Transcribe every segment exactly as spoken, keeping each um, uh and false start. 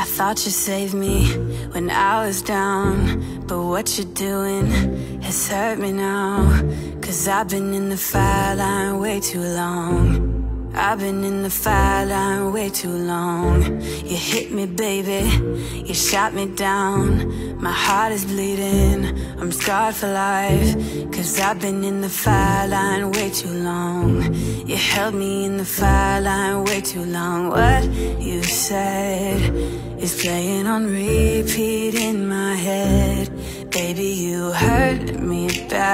I thought you saved me when I was down, but what you're doing has hurt me now. Cause I've been in the fire line way too long. I've been in the fire line way too long. You hit me, baby, you shot me down. My heart is bleeding, I'm scarred for life. Cause I've been in the fire line way too long. You held me in the fire line way too long. What you said is playing on repeat in my head. Baby, you hurt me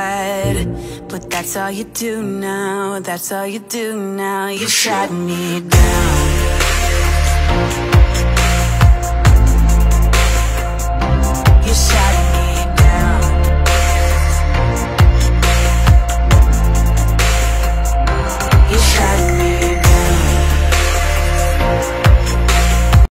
bad, but that's all you do now, that's all you do now. You shot me down.